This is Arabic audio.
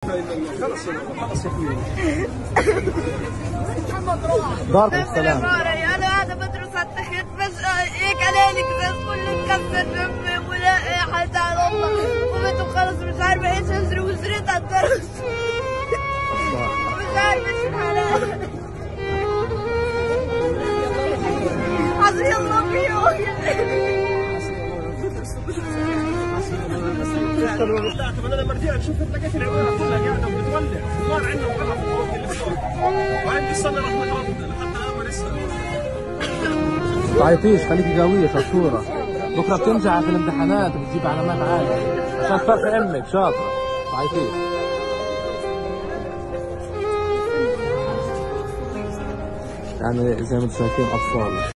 خلص خلص يا اخوي. دارك السلام. انا قاعده بدرس على التخيط فجاه هيك علي الكباس كله اتكسر جنبي ولا حد على الله وبنت خلص مش عارفه ايش اجري وجريت على الدرس مش عارفه ايش الحالات. حسبي الله فيه. انا لما رجعت شفت لقيت العماره كلها قاعده بتولع، النار عندنا ولع في الغرفه اللي فوق، وعندي صلي رحمه ربنا لحتى الان لسه. ما تعيطيش، خليكي قويه شطوره، بكره بتنجحي في الامتحانات وبتجيب علامات عاليه عشان تفرحي امك شاطره. ما تعيطيش. يعني زي ما انتم شايفين اطفال.